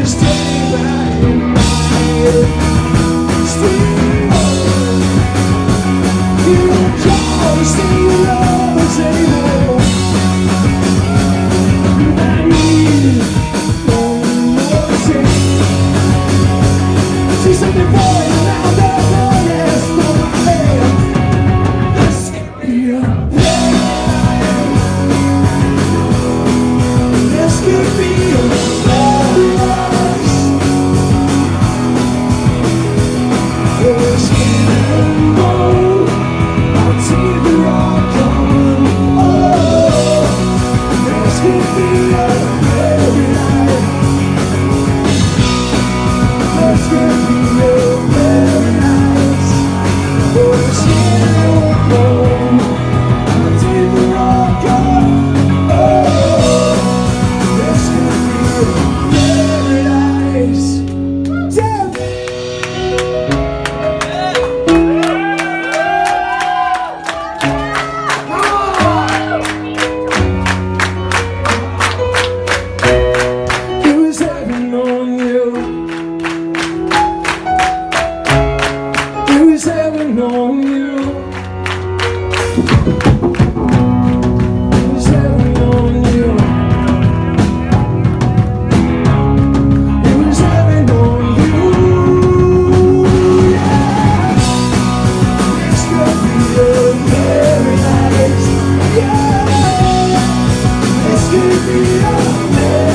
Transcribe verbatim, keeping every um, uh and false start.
just stay right in my head. Stay home. You don't call to stay alone and say no. I need one more thing. See something for you now, that one has no hand. This could be a plan. This could be a paradise. This can't go. I'll take the rock on. Oh, this could be a paradise. This could be a paradise. Oh, this can't go. I'll take the rock on. Oh, this could be a paradise. Damn. It was heaven on you. It was heaven on you. It was heaven on you. It was heaven on you. Yeah. This could be a paradise. Yeah. This could be a paradise.